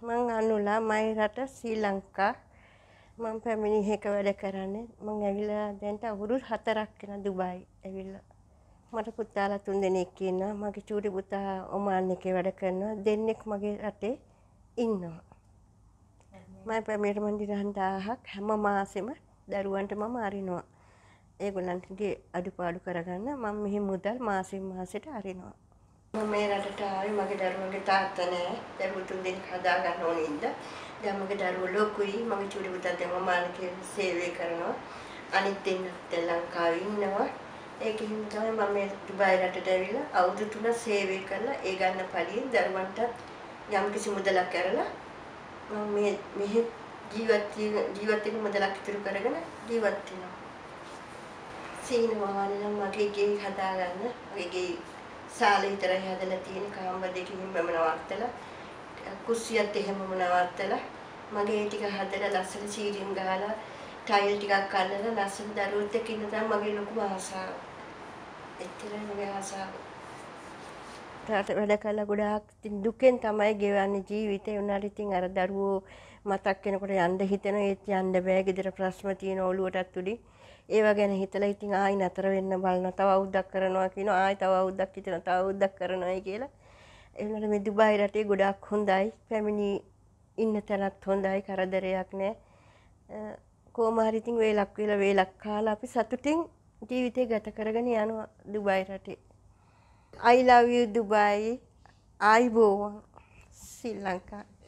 මං අනුලා මයි රට ශ්‍රී ලංකා. මම පැමිණි එක වැඩ කරන්නේ. මං ඇවිල්ලා දැන්ට අවුරුදු 4ක් වෙනවා දුබායි ඇවිල්ලා. මට පුතාලා 3 දෙනෙක් ඉන්නවා. මගේ චූටි පුතා ඔමාන් එකේ වැඩ කරනවා. දෙන්නෙක් මගේ රටේ ඉන්නවා. මම පැමිණිට මං දින 1000ක් හැම මාසෙම දරුවන්ට මම අරිනවා. ඒගොල්ලන්ගේ අඩුපාඩු කරගන්න මම මෙහි මුදල් මාසෙන් මාසෙට අරිනවා. මම මේ රටට ආවේ මගේ දරුවන්ගේ තාත්තා නෑ. දරුවෝ 3 දෙනෙක් හදා ගන්න ඕනේ ඉඳලා. දැන් මගේ දරුවෝ ලොකුයි. මගේ චූටි පුතා දැන් ඔමානකේ සේවය කරනවා. අනිත් දෙන්නා ලංකාවේ ඉන්නවා. ඒකෙන් තමයි මම මේ දුබායි රටට ඇවිල්ලා අවුරුදු 3 සේවය කරලා ඒ ගන්න පරිදි දරුවන්ට යම්කිසි මුදලක් කරලා මම මෙහි ජීවත් වෙන මුදලක් ඉතුරු කරගෙන ජීවත් වෙනවා. සීනවා නම් මගේ ගේ හදාගන්න මගේ ගේ සාල විතරයි හදලා තියෙන කාමර දෙකකින් මම නවත්තලා කුස්සියත් එහෙමම නවත්තලා මගේ ටික හදලා ලස්සන සීලින් ගහලා ටයිල් ටිකක් අල්ලලා ලස්සන දරුවොත් එක්ක ඉන්න තමයි මගේ ලොකුම ආසාව. එච්චරයි මගේ ආසාව. වැඩ කළා ගොඩාක් දුකෙන් තමයි ගෙවන්නේ ජීවිතේ. උනාට ඉතින් අර දරුවෝ මතක් වෙනකොට යන්න හිතෙන ඒත් යන්න බෑ. ගෙදර ප්‍රශ්න තියෙන ඔළුවටත් උඩින්. ඒව ගැන හිතලා ඉතින් ආයි නතර වෙන්න බලනවා. තව අවුරුද්දක් කරනවා කියනවා. ආයි තව අවුරුද්දක් හිතනවා. තව අවුරුද්දක් කරනවායි කියලා. ඒ වුණාට මේ දුබායි රටේ ගොඩාක් හොඳයි. පැමිණි ඉන්න තැනත් හොඳයි. කරදරයක් නෑ. කොහොම හරි ඉතින් වේලක් කාලා අපි සතුටින් ජීවිතේ ගත කරගෙන යනවා දුබායි රටේ. I love you Dubai. ආයිබෝවන් Sri Lanka.